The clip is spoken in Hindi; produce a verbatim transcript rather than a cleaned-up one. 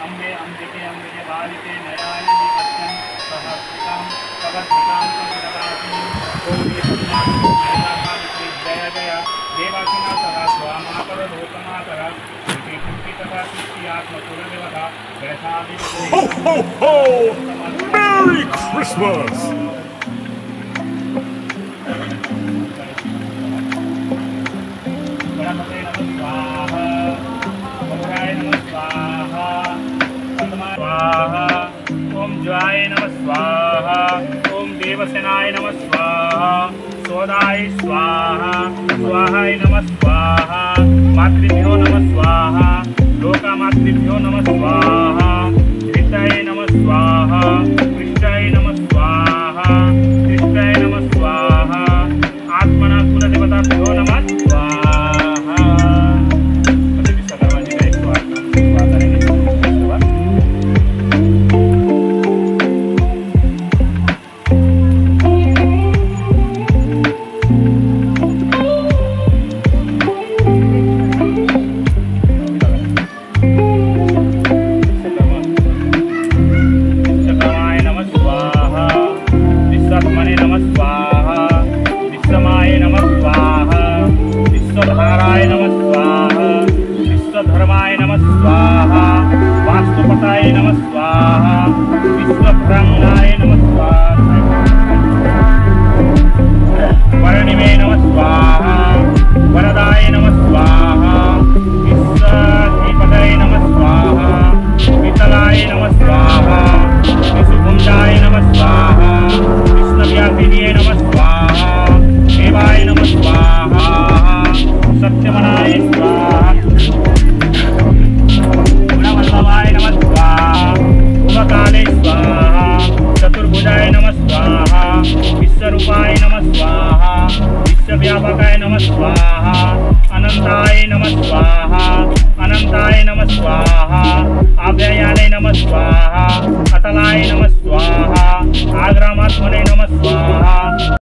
अम्बे अम्बिके अम्बिके बालिके नयानि निपत्यं सहस्रिकां सवस्रिकां संप्रदासिनीं गौरी पद्मावती जय जय देवासिना सदा स्वामातर लोकमातर इति कुंती तथा आत्मकुलदेवता गणेशादि Ho ho ho! Merry Christmas! गणपते नमः स्वाहा गौराय नमः स्वाहा पद्माय स्वाहा ओम ज्वाय नमः स्वाहा ओम देवसेनाय नमः स्वाहा सोदाय स्वाहा स्वाहाय नमः स्वाहा मातृभ्यो नमः स्वाहा लोकामातृभ्यो नमः स्वाहा धृताय नमः स्वाहा कृष्णाय नमः स्वाहा कृष्णाय नमः स्वाहा आत्मना कुलदेवताभ्यो नमः स्वाहा। अति विश्वकर्माजी का एक सौ आठ स्वाहा है। विश्वधाराय नमः स्वाहा विश्वधर्माय नमः स्वाहा वास्तुपताय नमः स्वाहा विश्वभ्रंगाय नमः स्वाहा वर्णिमे नमः स्वाहा वरदाय नमः स्वाहा विश्वाधिपतये नमः स्वाहा वितलाय नमः स्वाहा विशुभुंजाय नमः स्वाहा विष्णुव्यापिनीये नमः स्वाहा देवाय नमः स्वाहा सत्यमनाय स्वाहा गुणवल्लभाय नमः स्वाहा उमकाले स्वाहा चतुर्भुजाय नमः स्वाहा विश्वरूपाय नमः स्वाहा विश्वव्यापकाय नमः स्वाहा अनंताय नमः स्वाहा अनंताय नमः स्वाहा अव्ययाय नमः स्वाहा अतलाय नमः स्वाहा आग्रामात्मने नमः स्वाहा।